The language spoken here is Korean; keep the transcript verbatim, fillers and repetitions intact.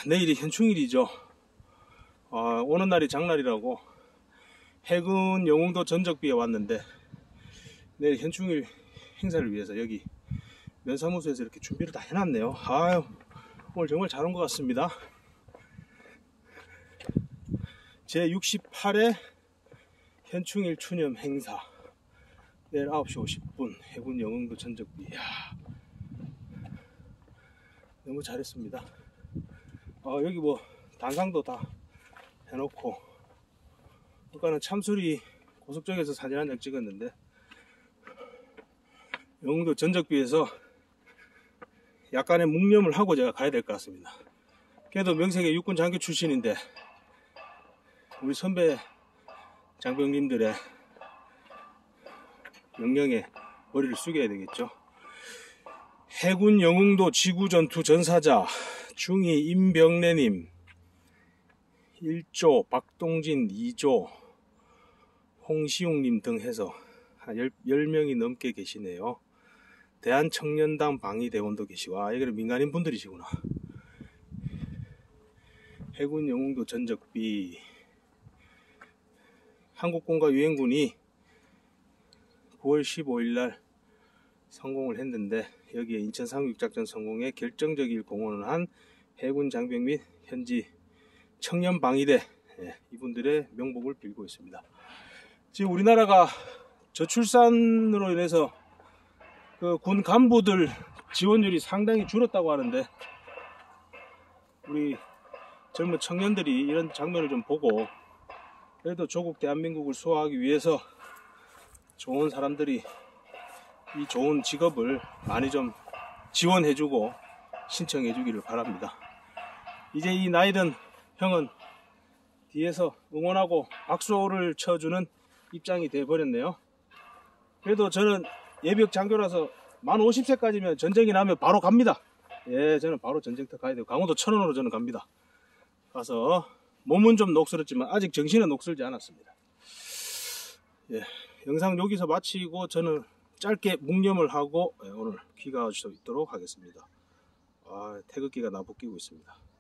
내일이 현충일이죠. 아, 오는 날이 장날이라고 해군 영흥도 전적비에 왔는데 내일 현충일 행사를 위해서 여기 면사무소에서 이렇게 준비를 다 해놨네요. 아유, 오늘 정말 잘 온 것 같습니다. 제육십팔 회 현충일 추념 행사 내일 아홉 시 오십 분 해군 영흥도 전적비. 이야, 너무 잘했습니다. 어, 여기 뭐 단상도 다 해놓고, 아까는 참수리 고속정에서 사진 한 장 찍었는데 영흥도 전적비에서 약간의 묵념을 하고 제가 가야 될 것 같습니다. 그래도 명색의 육군 장교 출신인데 우리 선배 장병님들의 명령에 머리를 숙여야 되겠죠. 해군 영흥도 지구전투 전사자 중위 임병래님, 일 조 박동진, 이 조 홍시웅님 등 해서 한 열 명이 넘게 계시네요. 대한청년당 방위대원도 계시고, 아, 여기는 민간인 분들이시구나. 해군 영흥도 전적비. 한국군과 유엔군이 구월 십오일 날 성공을 했는데 여기에 인천 상륙작전 성공에 결정적인 공헌을 한 해군 장병 및 현지 청년 방위대, 예, 이분들의 명복을 빌고 있습니다. 지금 우리나라가 저출산으로 인해서 그 군 간부들 지원율이 상당히 줄었다고 하는데, 우리 젊은 청년들이 이런 장면을 좀 보고 그래도 조국 대한민국을 수호하기 위해서 좋은 사람들이 이 좋은 직업을 많이 좀 지원해주고 신청해주기를 바랍니다. 이제 이 나이든 형은 뒤에서 응원하고 박수를 쳐주는 입장이 돼버렸네요. 그래도 저는 예비역 장교라서 만 오십 세까지면 전쟁이 나면 바로 갑니다. 예, 저는 바로 전쟁터 가야 돼요. 강원도 천원으로 저는 갑니다. 가서 몸은 좀 녹슬었지만 아직 정신은 녹슬지 않았습니다. 예, 영상 여기서 마치고 저는 짧게 묵념을 하고 오늘 귀가할 수 있도록 하겠습니다. 아, 태극기가 나부끼고 있습니다.